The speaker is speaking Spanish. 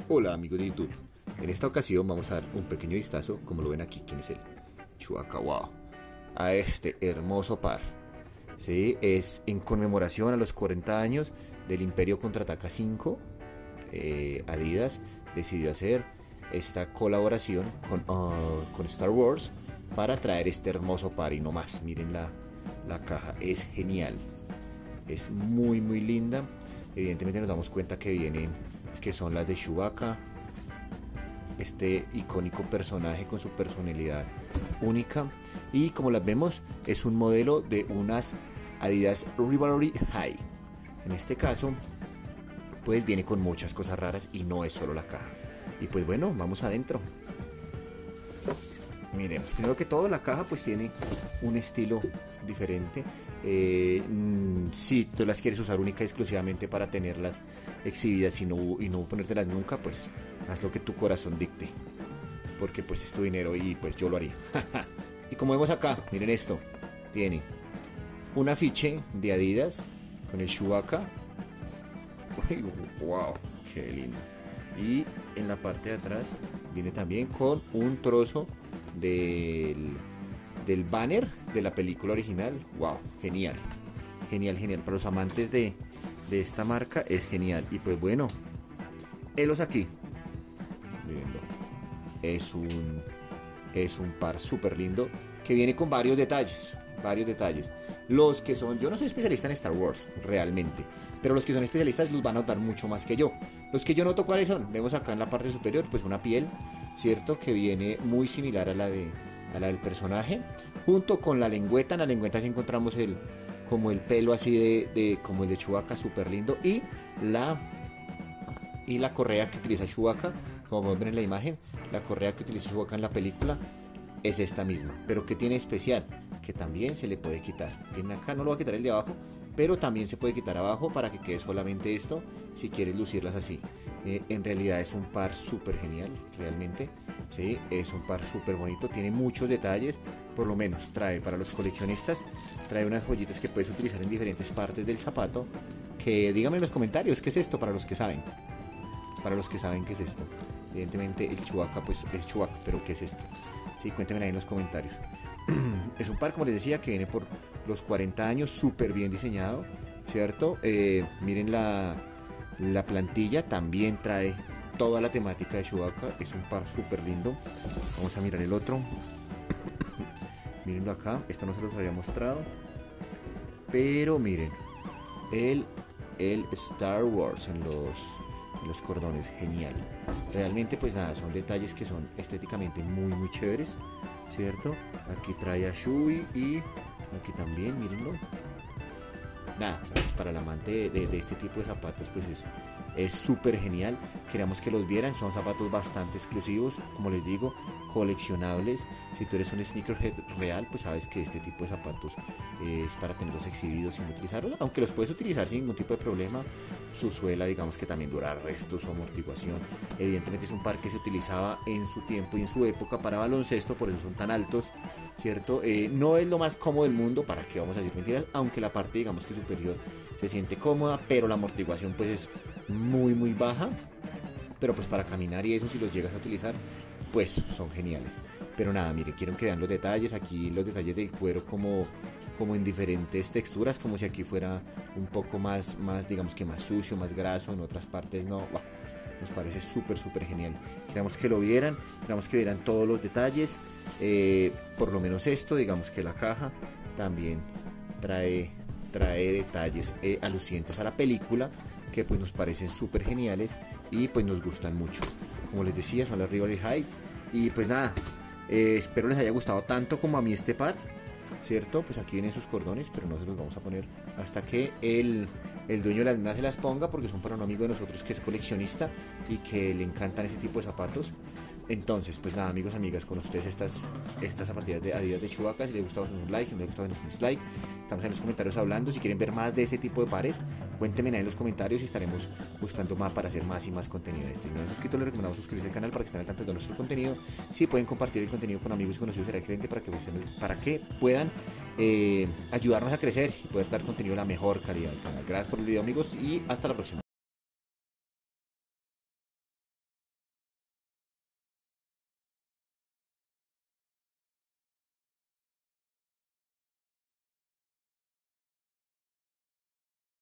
Hola amigos de YouTube, en esta ocasión vamos a dar un pequeño vistazo, como lo ven aquí, quién es él, Chewbacca, wow, a este hermoso par. Sí, es en conmemoración a los 40 años del Imperio Contraataca 5. Adidas decidió hacer esta colaboración con Star Wars para traer este hermoso par y no más. Miren la caja, es genial, es muy linda. Evidentemente nos damos cuenta que vienen, que son las de Chewbacca, este icónico personaje con su personalidad única, y como las vemos es un modelo de unas Adidas Rivalry High. En este caso pues viene con muchas cosas raras y no es solo la caja. Y pues bueno, vamos adentro. Miremos, primero que todo la caja pues tiene un estilo diferente. Si tú las quieres usar única y exclusivamente para tenerlas exhibidas y no ponértelas nunca, pues haz lo que tu corazón dicte, porque pues es tu dinero y pues yo lo haría. Y como vemos acá, miren esto, tiene un afiche de Adidas con el Chewbacca. Wow, qué lindo. Y en la parte de atrás viene también con un trozo del banner de la película original. Wow, genial, genial. Para los amantes de esta marca es genial. Y pues bueno, helos aquí. Mírenlo. Es un par súper lindo que viene con varios detalles. Los que son, yo no soy especialista en Star Wars realmente, pero los que son especialistas los van a notar mucho más que yo. Los que yo noto, ¿cuáles son? Vemos acá en la parte superior pues una piel, ¿cierto? Que viene muy similar a la del personaje, junto con la lengüeta. En la lengüeta sí encontramos como el pelo así como el de Chewbacca, súper lindo, y la correa que utiliza Chewbacca, como podemos ver en la imagen. La correa que utiliza Chewbacca en la película es esta misma, pero que tiene especial, que también se le puede quitar. Tiene acá, no lo voy a quitar el de abajo, pero también se puede quitar abajo para que quede solamente esto, si quieres lucirlas así. En realidad es un par súper genial, realmente, ¿sí? Es un par súper bonito, tiene muchos detalles. Por lo menos trae, para los coleccionistas, trae unas joyitas que puedes utilizar en diferentes partes del zapato, que díganme en los comentarios qué es esto, para los que saben qué es esto. Evidentemente el Chewbacca pues es Chewbacca, pero ¿qué es esto? Sí, cuéntenme ahí en los comentarios. Es un par, como les decía, que viene por los 40 años, súper bien diseñado, ¿cierto? Miren la plantilla, también trae toda la temática de Chewbacca. Es un par súper lindo. Vamos a mirar el otro. Mírenlo acá, esto no se los había mostrado, pero miren, el Star Wars en los cordones, genial. Realmente pues nada, son detalles que son estéticamente muy chéveres, ¿cierto? Aquí trae a Chewie y aquí también, mírenlo. Nada, pues para el amante de este tipo de zapatos pues es súper genial. Queríamos que los vieran, son zapatos bastante exclusivos, como les digo, coleccionables. Si tú eres un sneakerhead real, pues sabes que este tipo de zapatos es para tenerlos exhibidos sin utilizarlos, aunque los puedes utilizar sin ningún tipo de problema. Su suela, digamos que también dura el resto, su amortiguación. Evidentemente es un par que se utilizaba en su tiempo y en su época para baloncesto, por eso son tan altos, ¿cierto? No es lo más cómodo del mundo, para que vamos a decir mentiras, aunque la parte, digamos que superior, se siente cómoda, pero la amortiguación pues es muy baja. Pero pues para caminar y eso, si los llegas a utilizar, pues son geniales. Pero nada, miren, quiero que vean los detalles. Aquí los detalles del cuero como en diferentes texturas, como si aquí fuera un poco más digamos que más sucio, más graso, en otras partes no. Wow, nos parece súper genial. Queremos que lo vieran, queremos que vieran todos los detalles. Por lo menos esto, digamos que la caja también trae detalles alucientes a la película, que pues nos parecen súper geniales y pues nos gustan mucho. Como les decía, son las Rivalry High. Y pues nada, espero les haya gustado tanto como a mí este par, ¿cierto? Pues aquí vienen sus cordones, pero no se los vamos a poner hasta que el dueño de las mismas se las ponga, porque son para un amigo de nosotros que es coleccionista y que le encantan ese tipo de zapatos. Entonces, pues nada, amigos, amigas, con ustedes estas zapatillas de Adidas de Chewbacca. Si les gustaba, un like; si no les gustaba, un dislike. Estamos en los comentarios hablando. Si quieren ver más de este tipo de pares, cuéntenme ahí en los comentarios y estaremos buscando más para hacer más y más contenido de este. Si no han suscrito, les recomendamos suscribirse al canal para que estén al tanto de nuestro contenido. Si pueden compartir el contenido con amigos y conocidos, será excelente para que puedan ayudarnos a crecer y poder dar contenido de la mejor calidad al canal. Gracias por el video, amigos, y hasta la próxima.